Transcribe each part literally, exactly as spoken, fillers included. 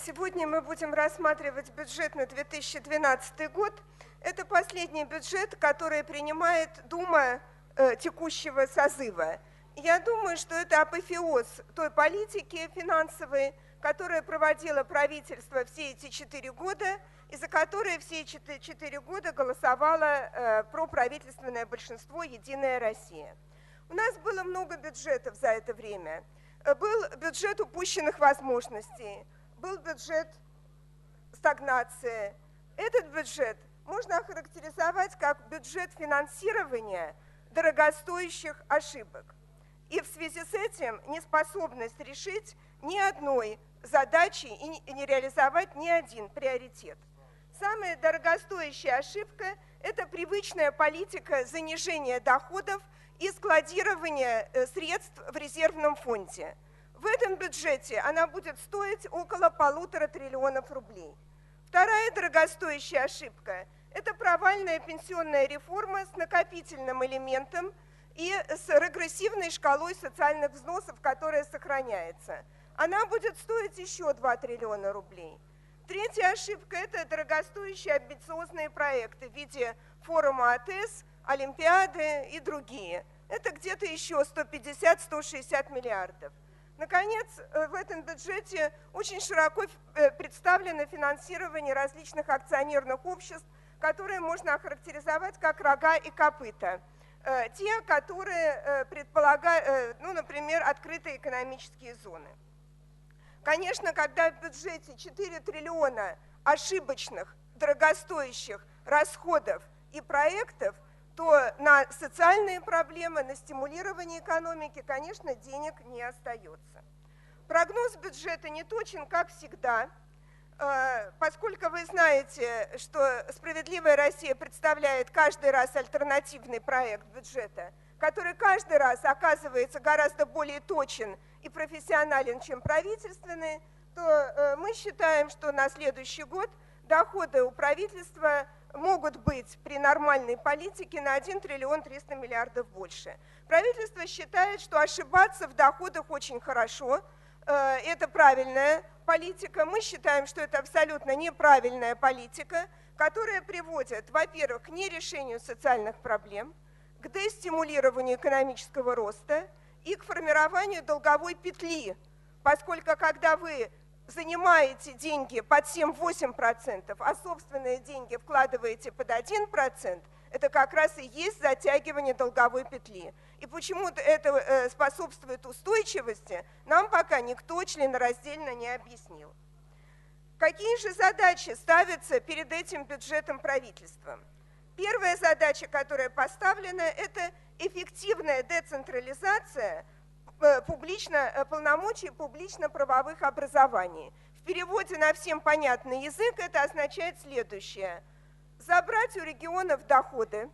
Сегодня мы будем рассматривать бюджет на две тысячи двенадцатый год. Это последний бюджет, который принимает Дума э, текущего созыва. Я думаю, что это апофеоз той политики финансовой, которая проводило правительство все эти четыре года, и за которые все эти четыре года голосовало э, проправительственное большинство «Единая Россия». У нас было много бюджетов за это время. Был бюджет упущенных возможностей, был бюджет стагнации. Этот бюджет можно охарактеризовать как бюджет финансирования дорогостоящих ошибок. И в связи с этим неспособность решить ни одной задачи и не реализовать ни один приоритет. Самая дорогостоящая ошибка – это привычная политика занижения доходов и складирования средств в резервном фонде. В этом бюджете она будет стоить около полутора триллионов рублей. Вторая дорогостоящая ошибка – это провальная пенсионная реформа с накопительным элементом и с регрессивной шкалой социальных взносов, которая сохраняется. Она будет стоить еще два триллиона рублей. Третья ошибка – это дорогостоящие амбициозные проекты в виде форума АТЭС, Олимпиады и другие. Это где-то еще сто пятьдесят — сто шестьдесят миллиардов. Наконец, в этом бюджете очень широко представлено финансирование различных акционерных обществ, которые можно охарактеризовать как рога и копыта. Те, которые предполагают, ну, например, открытые экономические зоны. Конечно, когда в бюджете четыре триллиона ошибочных, дорогостоящих расходов и проектов, то на социальные проблемы, на стимулирование экономики, конечно, денег не остается. Прогноз бюджета не точен, как всегда, поскольку вы знаете, что «Справедливая Россия» представляет каждый раз альтернативный проект бюджета, который каждый раз оказывается гораздо более точен и профессионален, чем правительственный, то мы считаем, что на следующий год доходы у правительства могут быть при нормальной политике на один триллион триста миллиардов больше. Правительство считает, что ошибаться в доходах очень хорошо, это правильная политика. Мы считаем, что это абсолютно неправильная политика, которая приводит, во-первых, к нерешению социальных проблем, к дестимулированию экономического роста и к формированию долговой петли, поскольку когда вы занимаете деньги под семь-восемь процентов, а собственные деньги вкладываете под один процент, это как раз и есть затягивание долговой петли. И почему-то это способствует устойчивости, нам пока никто членораздельно не объяснил. Какие же задачи ставятся перед этим бюджетом правительством? Первая задача, которая поставлена, это эффективная децентрализация публично, полномочий публично-правовых образований. В переводе на всем понятный язык это означает следующее. Забрать у регионов доходы,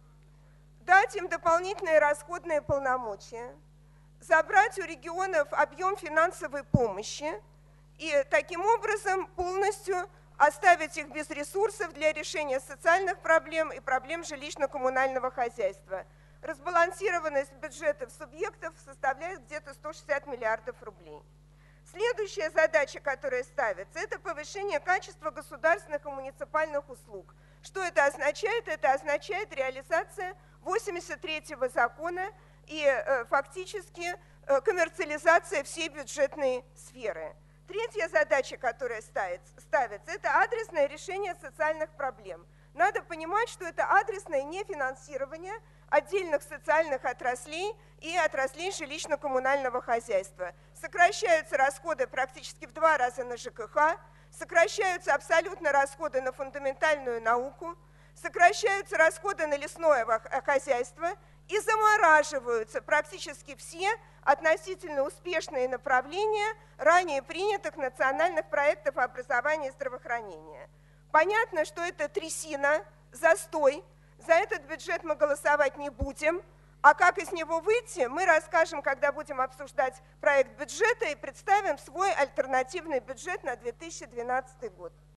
дать им дополнительные расходные полномочия, забрать у регионов объем финансовой помощи и таким образом полностью оставить их без ресурсов для решения социальных проблем и проблем жилищно-коммунального хозяйства. Разбалансированность бюджетов субъектов составляет где-то сто шестьдесят миллиардов рублей. Следующая задача, которая ставится, это повышение качества государственных и муниципальных услуг. Что это означает? Это означает реализация восемьдесят третьего закона и э, фактически э, коммерциализация всей бюджетной сферы. Третья задача, которая ставится, ставится, это адресное решение социальных проблем. Надо понимать, что это адресное нефинансирование отдельных социальных отраслей и отраслей жилищно-коммунального хозяйства. Сокращаются расходы практически в два раза на ЖКХ, сокращаются абсолютно расходы на фундаментальную науку, сокращаются расходы на лесное хозяйство и замораживаются практически все относительно успешные направления ранее принятых национальных проектов образования и здравоохранения. Понятно, что это трясина, застой. За этот бюджет мы голосовать не будем, а как из него выйти, мы расскажем, когда будем обсуждать проект бюджета и представим свой альтернативный бюджет на две тысячи двенадцатый год.